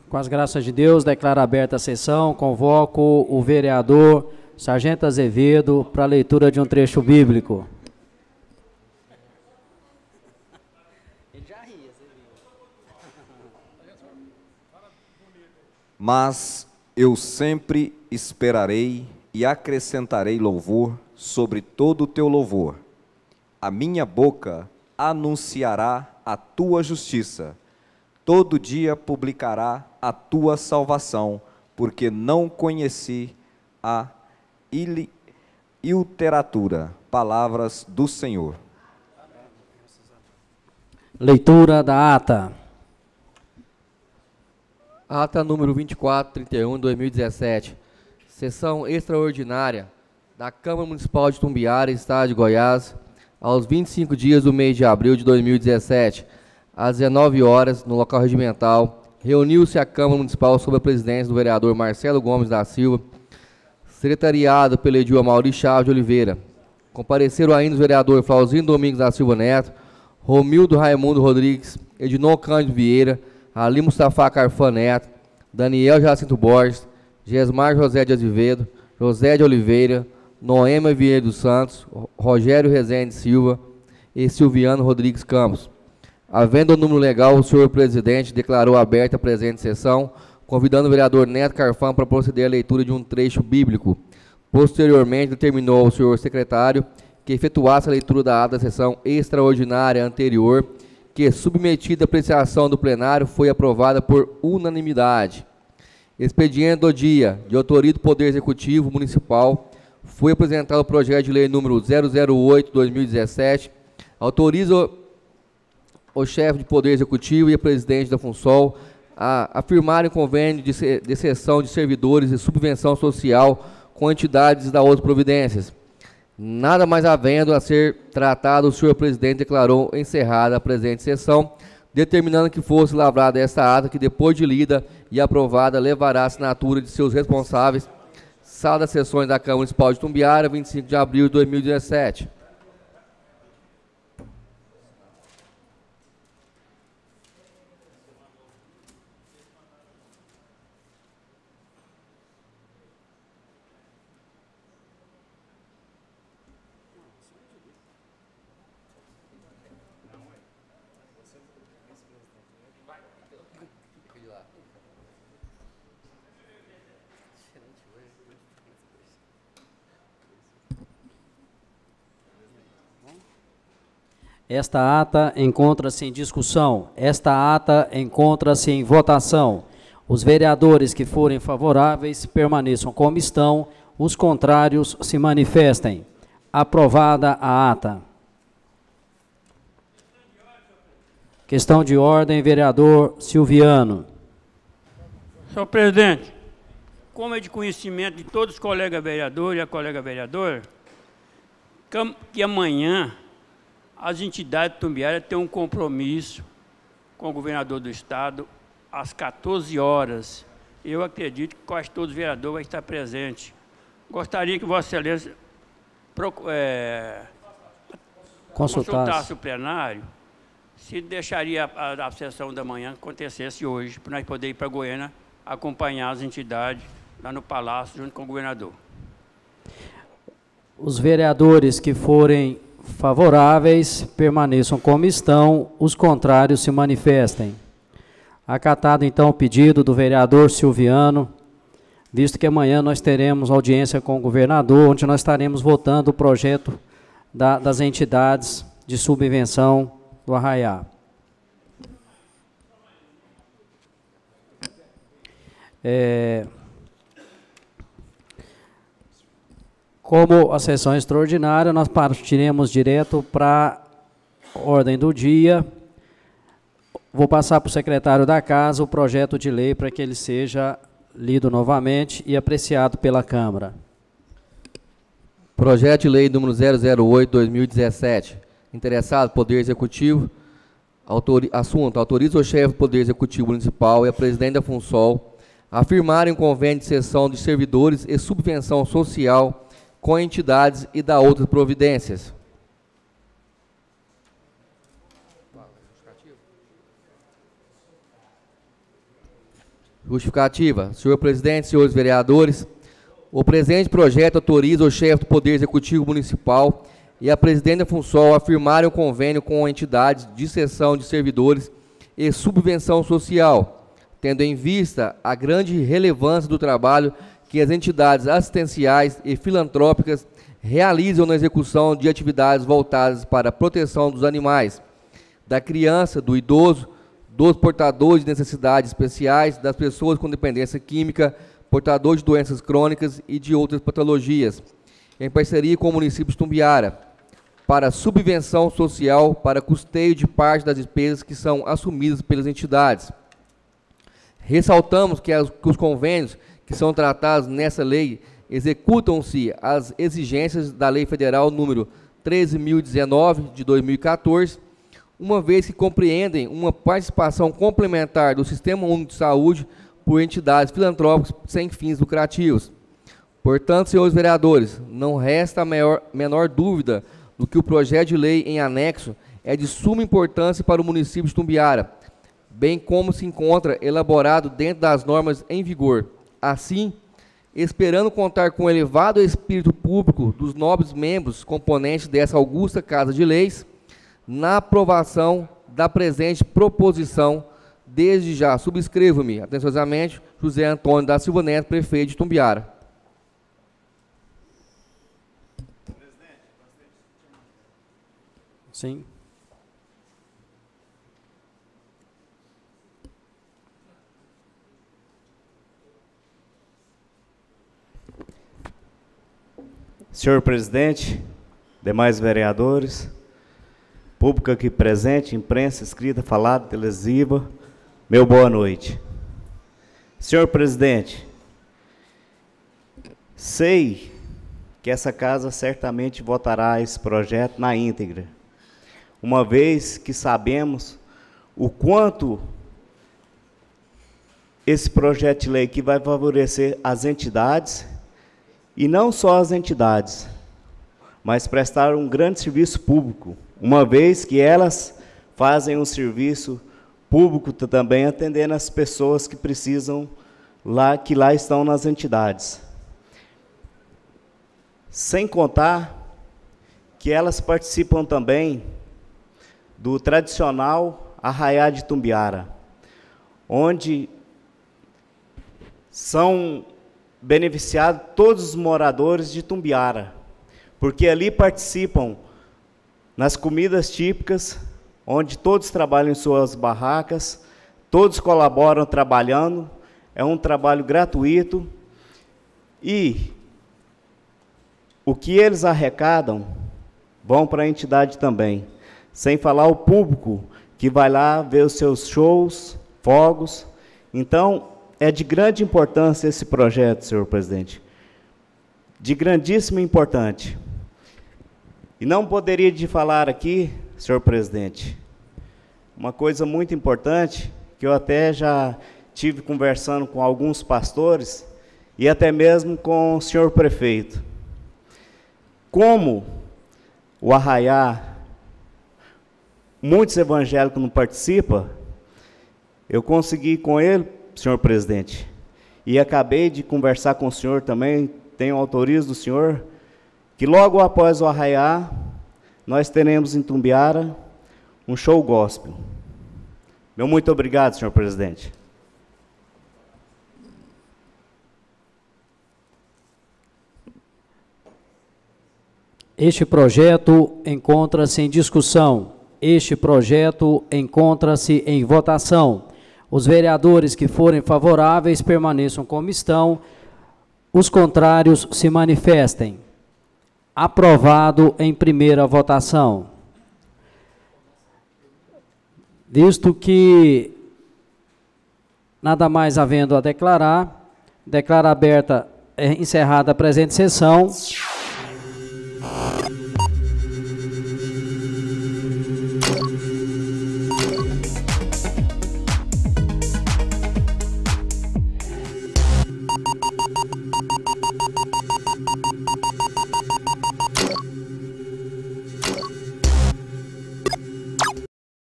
Com as graças de Deus, declaro aberta a sessão, convoco o vereador Sargento Azevedo para a leitura de um trecho bíblico. Mas eu sempre esperarei e acrescentarei louvor sobre todo o teu louvor. A minha boca anunciará a tua justiça. Todo dia publicará a tua salvação, porque não conheci a iliteratura. Palavras do Senhor. Leitura da ata. Ata número 2431 de 2017. Sessão extraordinária da Câmara Municipal de Tumbiara, Estado de Goiás, aos 25 dias do mês de abril de 2017, às 19 horas, no local regimental, reuniu-se a Câmara Municipal sob a presidência do vereador Marcelo Gomes da Silva, secretariado pelo edil Amaury Chaves de Oliveira. Compareceram ainda os vereadores Flauzino Domingos da Silva Neto, Romildo Raimundo Rodrigues, Edinô Cândido Vieira, Ali Mustafa Carfan Neto, Daniel Jacinto Borges, Gesmar José de Azevedo, José de Oliveira, Noêmia Vieira dos Santos, Rogério Rezende Silva e Silviano Rodrigues Campos. Havendo o número legal, o senhor presidente declarou aberta a presente sessão, convidando o vereador Neto Carfan para proceder à leitura de um trecho bíblico. Posteriormente, determinou ao senhor secretário que efetuasse a leitura da ata da sessão extraordinária anterior, que, submetida à apreciação do plenário, foi aprovada por unanimidade. Expediente do dia, de autoria do Poder Executivo Municipal, foi apresentado o projeto de lei número 008/2017, autoriza o chefe de Poder Executivo e a presidente da FUNSOL a afirmarem convênio de cessão de servidores e subvenção social com entidades da outras providências. Nada mais havendo a ser tratado, o senhor presidente declarou encerrada a presente sessão, determinando que fosse lavrada esta ata, que depois de lida e aprovada, levará a assinatura de seus responsáveis. Sala das sessões da Câmara Municipal de Tumbiara, 25 de abril de 2017. Esta ata encontra-se em discussão. Esta ata encontra-se em votação. Os vereadores que forem favoráveis permaneçam como estão. Os contrários se manifestem. Aprovada a ata. Questão de ordem, vereador Silviano. Senhor presidente, como é de conhecimento de todos os colegas vereadores e a colega vereadora, que amanhã as entidades de Tumbiara têm um compromisso com o governador do estado às 14 horas. Eu acredito que quase todos os vereadores vão estar presentes. Gostaria que Vossa Excelência consultasse o plenário se deixaria a sessão da manhã acontecesse hoje, para nós poder ir para Goiânia acompanhar as entidades lá no Palácio junto com o governador. Os vereadores que forem favoráveis permaneçam como estão, os contrários se manifestem. Acatado então o pedido do vereador Silviano, visto que amanhã nós teremos audiência com o governador, onde nós estaremos votando o projeto das entidades de subvenção do Arraiá. Como a sessão é extraordinária, nós partiremos direto para a ordem do dia. Vou passar para o secretário da Casa o projeto de lei para que ele seja lido novamente e apreciado pela Câmara. Projeto de lei número 008/2017. Interessado, Poder Executivo. Assunto: autoriza o chefe do Poder Executivo Municipal e a presidente da FUNSOL a afirmarem um convênio de cessão de servidores e subvenção social com entidades e da outras providências. Justificativa. Senhor presidente, senhores vereadores, o presente projeto autoriza o chefe do Poder Executivo Municipal e a presidente da FUNSOL a firmarem um convênio com entidades de cessão de servidores e subvenção social, tendo em vista a grande relevância do trabalho que as entidades assistenciais e filantrópicas realizam na execução de atividades voltadas para a proteção dos animais, da criança, do idoso, dos portadores de necessidades especiais, das pessoas com dependência química, portadores de doenças crônicas e de outras patologias, em parceria com o município de Tumbiara, para subvenção social para custeio de parte das despesas que são assumidas pelas entidades. Ressaltamos que os convênios que são tratados nessa lei executam-se as exigências da Lei Federal número 13.019, de 2014, uma vez que compreendem uma participação complementar do Sistema Único de Saúde por entidades filantrópicas sem fins lucrativos. Portanto, senhores vereadores, não resta a menor dúvida do que o projeto de lei em anexo é de suma importância para o município de Tumbiara, bem como se encontra elaborado dentro das normas em vigor. Assim, esperando contar com o elevado espírito público dos nobres membros componentes dessa augusta Casa de Leis, na aprovação da presente proposição, desde já subscrevo-me atenciosamente José Antônio da Silva Neto, prefeito de Tumbiara. Sim. Senhor presidente, demais vereadores, público aqui presente, imprensa, escrita, falada, televisiva, meu boa noite. Senhor presidente, sei que essa casa certamente votará esse projeto na íntegra, uma vez que sabemos o quanto esse projeto de lei aqui vai favorecer as entidades, e não só as entidades, mas prestar um grande serviço público, uma vez que elas fazem um serviço público também atendendo as pessoas que precisam que lá estão nas entidades. Sem contar que elas participam também do tradicional Arraiá de Tumbiara, onde são beneficiados todos os moradores de Tumbiara, porque ali participam nas comidas típicas, onde todos trabalham em suas barracas, todos colaboram trabalhando, é um trabalho gratuito, e o que eles arrecadam vão para a entidade também, sem falar o público que vai lá ver os seus shows, fogos. Então, é de grande importância esse projeto, senhor presidente, de grandíssima importância. E não poderia de falar aqui, senhor presidente, uma coisa muito importante, que eu até já tive conversando com alguns pastores, e até mesmo com o senhor prefeito. Como o Arraiá, muitos evangélicos não participam, eu consegui com ele, senhor presidente, e acabei de conversar com o senhor também, tenho autorizo do senhor, que logo após o Arraiá, nós teremos em Tumbiara um show gospel. Meu muito obrigado, senhor presidente. Este projeto encontra-se em discussão. Este projeto encontra-se em votação. Os vereadores que forem favoráveis permaneçam como estão. Os contrários se manifestem. Aprovado em primeira votação. Visto que nada mais havendo a declarar, declaro aberta, encerrada a presente sessão.